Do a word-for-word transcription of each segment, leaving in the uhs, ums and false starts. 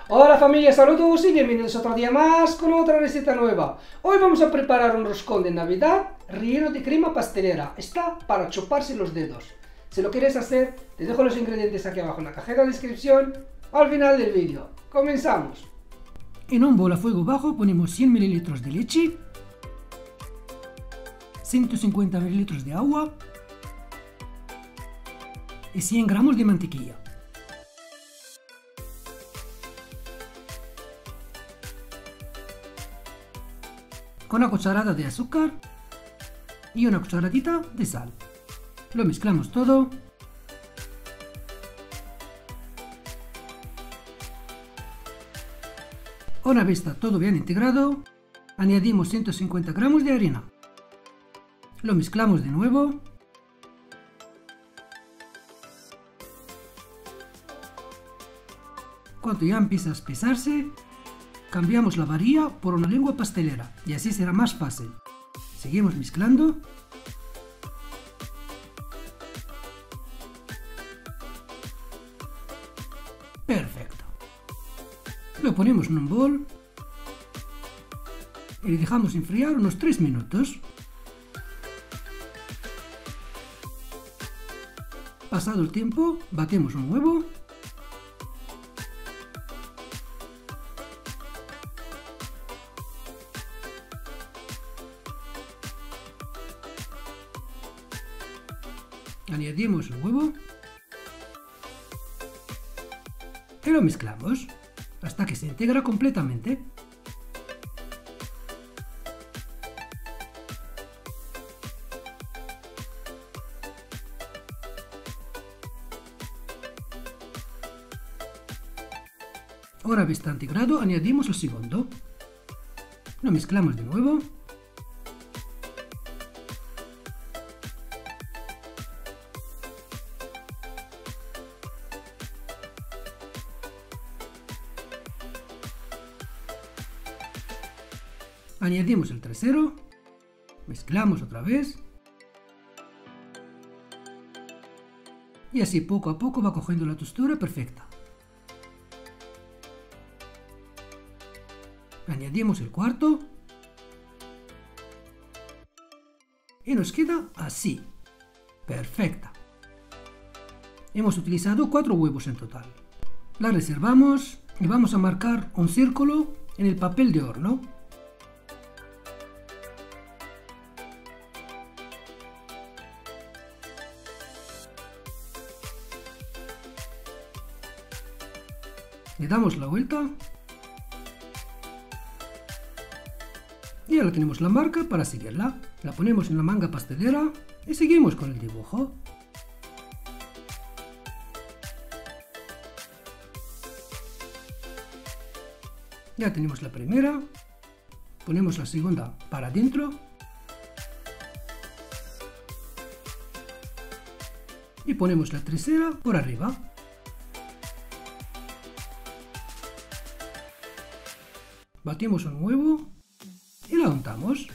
Hola familia, saludos y bienvenidos otro día más con otra receta nueva. Hoy vamos a preparar un roscón de Navidad relleno de crema pastelera. Está para chuparse los dedos. Si lo quieres hacer, te dejo los ingredientes aquí abajo en la cajita de descripción al final del vídeo. ¡Comenzamos! En un bol a fuego bajo ponemos cien mililitros de leche, ciento cincuenta mililitros de agua y cien gramos de mantequilla. Una cucharada de azúcar y una cucharadita de sal. Lo mezclamos todo. Una vez está todo bien integrado, añadimos ciento cincuenta gramos de harina. Lo mezclamos de nuevo. Cuando ya empieza a espesarse, cambiamos la varilla por una lengua pastelera y así será más fácil. Seguimos mezclando. Perfecto. Lo ponemos en un bol y le dejamos enfriar unos tres minutos. Pasado el tiempo, batemos un huevo. Añadimos el huevo y lo mezclamos hasta que se integra completamente. Ahora que está integrado, añadimos el segundo. Lo mezclamos de nuevo. Añadimos el tercero, mezclamos otra vez y así poco a poco va cogiendo la textura perfecta. Añadimos el cuarto y nos queda así, perfecta. Hemos utilizado cuatro huevos en total. La reservamos y vamos a marcar un círculo en el papel de horno. Le damos la vuelta y ahora tenemos la marca para seguirla. La ponemos en la manga pastelera y seguimos con el dibujo. Ya tenemos la primera, ponemos la segunda para adentro y ponemos la tercera por arriba. Batimos un huevo y la untamos.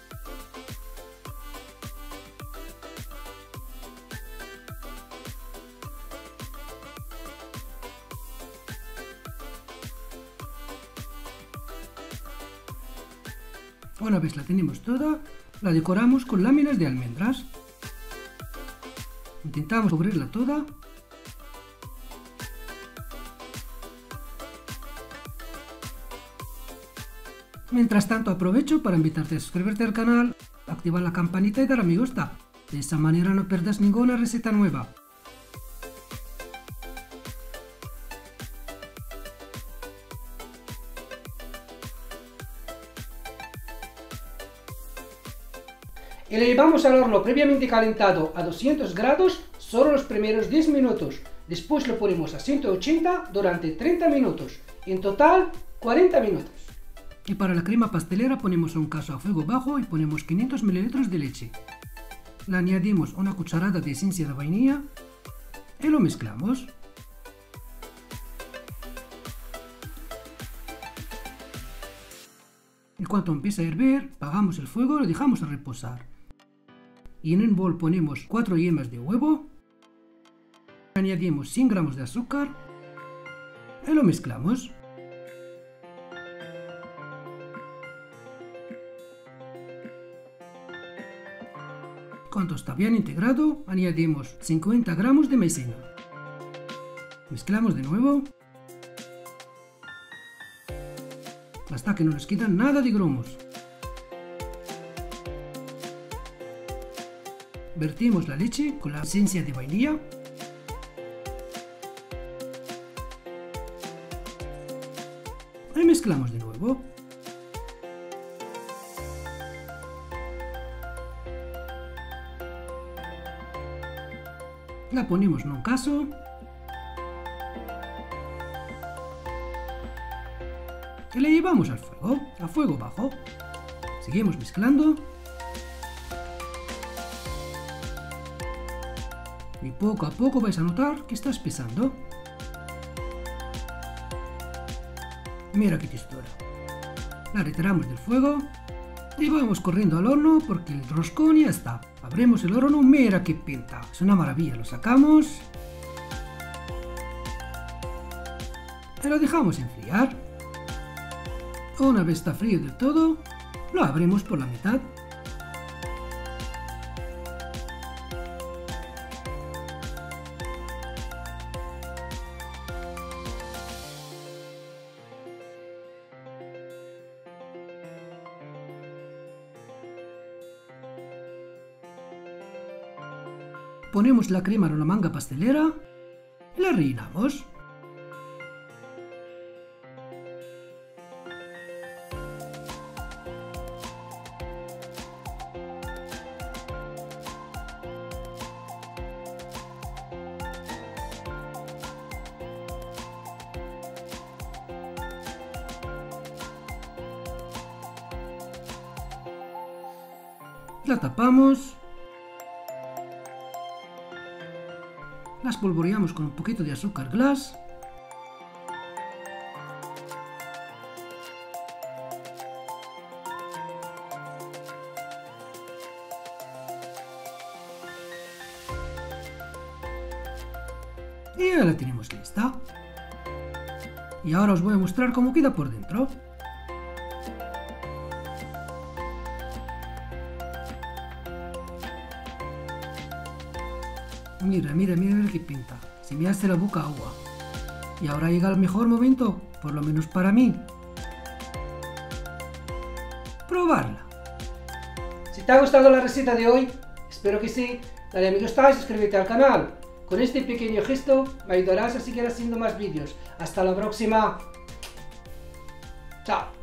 Una vez la tenemos toda, la decoramos con láminas de almendras. Intentamos cubrirla toda. Mientras tanto aprovecho para invitarte a suscribirte al canal, activar la campanita y dar a me gusta. De esa manera no pierdas ninguna receta nueva. Y le llevamos al horno previamente calentado a doscientos grados solo los primeros diez minutos. Después lo ponemos a ciento ochenta durante treinta minutos. En total, cuarenta minutos. Y para la crema pastelera ponemos un cazo a fuego bajo y ponemos quinientos mililitros de leche. Le añadimos una cucharada de esencia de vainilla y lo mezclamos. Y cuando empieza a hervir, apagamos el fuego y lo dejamos a reposar. Y en un bol ponemos cuatro yemas de huevo, añadimos cien gramos de azúcar y lo mezclamos. Cuando está bien integrado, añadimos cincuenta gramos de maicena. Mezclamos de nuevo hasta que no nos queda nada de grumos. Vertimos la leche con la esencia de vainilla. Y mezclamos de nuevo. La ponemos en un caso. Y la llevamos al fuego, a fuego bajo. Seguimos mezclando. Y poco a poco vais a notar que está espesando. Mira qué textura. La retiramos del fuego y vamos corriendo al horno porque el roscón ya está. Abrimos el horno, mira qué pinta. Es una maravilla, lo sacamos. Y lo dejamos enfriar. Una vez está frío del todo, lo abrimos por la mitad. Ponemos la crema en una manga pastelera y la rellenamos. La tapamos. La espolvoreamos con un poquito de azúcar glass. Y ya la tenemos lista. Y ahora os voy a mostrar cómo queda por dentro. Mira, mira, mira qué pinta. Se me hace la boca agua. Y ahora llega el mejor momento, por lo menos para mí. Probarla. Si te ha gustado la receta de hoy, espero que sí, dale a me gusta y suscríbete al canal. Con este pequeño gesto me ayudarás a seguir haciendo más vídeos. Hasta la próxima. Chao.